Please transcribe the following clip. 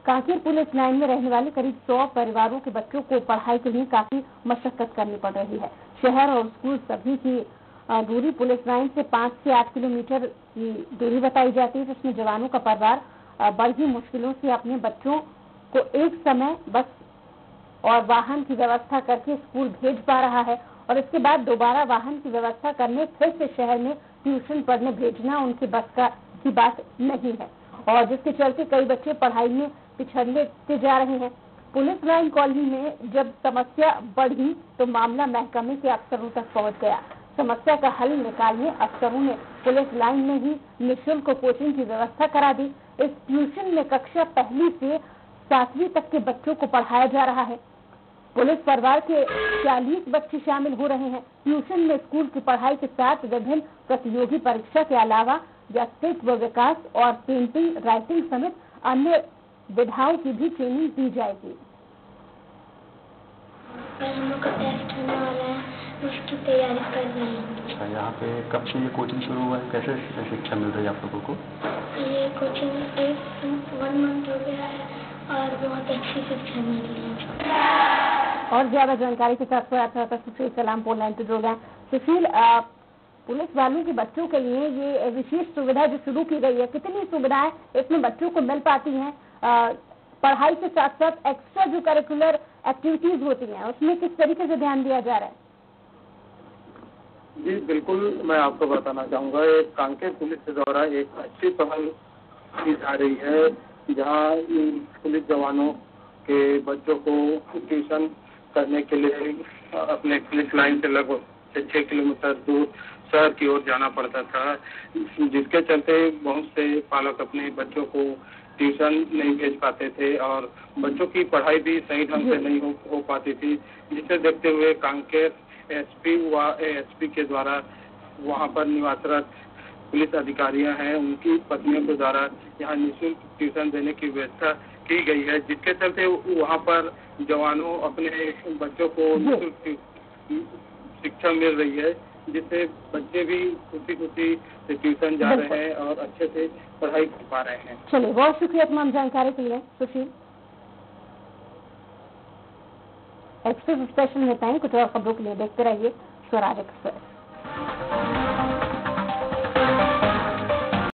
Kanker police line में रहने वाले करीब 100 परिवारों के बच्चों को पढ़ाई के लिए काफी मशक्कत करनी पड़ रही है। शहर और स्कूल सभी की दूरी पुलिस लाइन से 5 से 8 किलोमीटर की दूरी बताई जाती है, जिसमें जवानों का परिवार बड़ी मुश्किलों से अपने बच्चों को एक समय बस और वाहन की व्यवस्था करके स्कूल भेज पा रहा है और इसके बाद दोबारा वाहन की व्यवस्था करने फिर से शहर में ट्यूशन पढ़ने भेजना उनकी बस की बात नहीं है और जिसके चलते कई बच्चे पढ़ाई में पिछड़ते जा रहे हैं। पुलिस लाइन कॉलोनी में जब समस्या बढ़ी तो मामला महकमे के अफसरों तक पहुंच गया। समस्या का हल निकालने अफसरों ने पुलिस लाइन में ही निःशुल्क कोचिंग की व्यवस्था करा दी। इस ट्यूशन में कक्षा 1 से 7वीं तक के बच्चों को पढ़ाया जा रहा है। पुलिस परिवार के 40 बच्चे शामिल हो रहे हैं। ट्यूशन में स्कूल की पढ़ाई के साथ विभिन्न प्रतियोगी परीक्षा के अलावा व्यक्तित्व विकास और पेंटिंग, राइटिंग समेत अन्य विधाओं की भी ट्रेनिंग दी जाएगी। हम लोग का टेस्ट होने वाला है, उसकी तैयारी कर रहे हैं। अच्छा, यहाँ पे कब से ये कोचिंग शुरू हुआ है? कैसे शिक्षा मिल रही है आप लोगों को? ये कोचिंग 1 मंथ हो गया है और बहुत अच्छी शिक्षा मिल रही है। और ज्यादा जानकारी के साथ सुशील सलाम पोलैंड से जुड़ गए। सुशील, पुलिस वालों के बच्चों के लिए ये विशेष सुविधा जो शुरू की गई है, कितनी सुविधाएं इसमें बच्चों को मिल पाती हैं? पढ़ाई के साथ साथ एक्स्ट्रा जो करिकुलर एक्टिविटीज होती हैं उसमें किस तरीके से ध्यान दिया जा रहा है? जी बिल्कुल, मैं आपको बताना चाहूँगा, एक कांकेर पुलिस के द्वारा एक अच्छी पहल की जा रही है, जहाँ पुलिस जवानों के बच्चों को ट्यूशन करने के लिए अपने पुलिस लाइन से लगभग 6 किलोमीटर दूर शहर की ओर जाना पड़ता था, जिसके चलते बहुत से पालक अपने बच्चों को ट्यूशन नहीं भेज पाते थे और बच्चों की पढ़ाई भी सही ढंग से नहीं हो पाती थी, जिसे देखते हुए कांकेर एसपी व एएसपी के द्वारा वहां पर निवासरत पुलिस अधिकारियां हैं, उनकी पत्नियों के द्वारा यहाँ निःशुल्क ट्यूशन देने की व्यवस्था की गई है, जिसके चलते वहां पर जवानों अपने बच्चों को निःशुल्क शिक्षा मिल रही है, जिससे बच्चे भी खुशी से ट्यूशन जा रहे हैं और अच्छे से पढ़ाई कर पा रहे हैं। चलिए, बहुत शुक्रिया तमाम जानकारी के लिए सुशील। एक्सप्रेस स्पेशल नेताएं कुछ और खबरों के लिए देखते रहिए स्वराज एक्सप्रेस।